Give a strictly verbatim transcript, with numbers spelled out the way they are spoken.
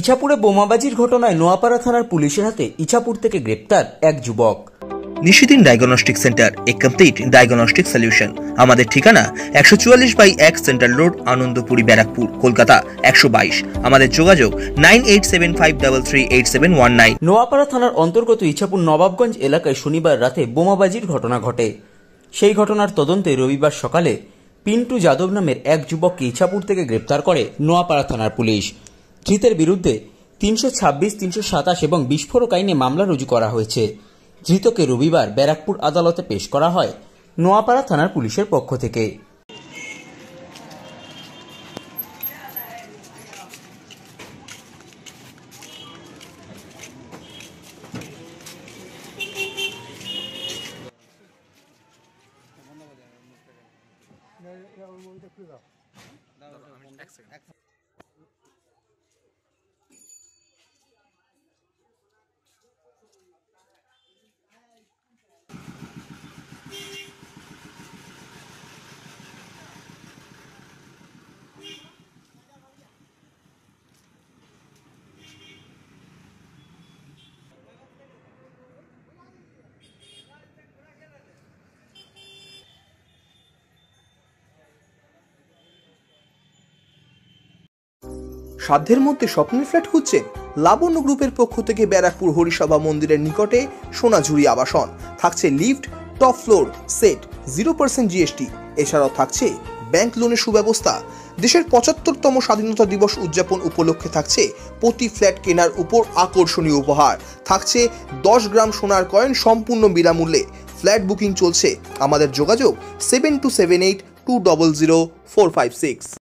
ইছাপুরে বোমাবাজির ঘটনায় নোয়াপাড়া থানার পুলিশের হাতে ইছাপুর থেকে গ্রেপ্তার এক যুবক। নিশিদিন diagnostic centre, a complete diagnostic solution. আমাদের ঠিকানা একশো চুয়াল্লিশ বাই এক সেন্ট্রাল রোড, আনন্দপুরি, ব্যারাকপুর, কলকাতা একশো বাইশ। আমাদের যোগাযোগ nine eight seven five three three eight seven one nine. Noapara থানার অন্তর্গত ইছাপুর নবাবগঞ্জ এলাকায় শনিবার রাতে বোমাবাজির ঘটনা ঘটে। সেই ঘটনার তদন্তে রবিবার সকালে পিন্টু যাদব নামের এক যুবককে ইছাপুর থেকে গ্রেপ্তার করে নোয়াপাড়া থানার পুলিশ। ধৃতের বিরুদ্ধে তিনশো ছাব্বিশ, তিনশো সাতাশ এবং বিস্ফোরক আইনে মামলা রুজু করা হয়েছে। ধৃতকে রবিবার ব্যারাকপুর আদালতে পেশ করা হয় নোয়াপাড়া থানার পুলিশের পক্ষ থেকে। সাধ্যের মধ্যে স্বপ্নের ফ্ল্যাট খুঁজছেন? লাবণ্য গ্রুপের পক্ষ থেকে ব্যারাকপুর হরিসভা মন্দিরের নিকটে সোনাঝুরি আবাসন। থাকছে lift, top floor, set, zero percent GST. এছাড়াও থাকছে ব্যাংক লোনের সুব্যবস্থা। দেশের পঁচাত্তরতম স্বাধীনতা দিবস উদযাপন উপলক্ষে থাকছে প্রতি ফ্ল্যাট কেনার উপর আকর্ষণীয় উপহার। থাকছে দশ গ্রাম সোনার কয়েন সম্পূর্ণ বিনামূল্যে। ফ্ল্যাট বুকিং চলছে। আমাদের যোগাযোগ seven two seven eight two double zero four five six.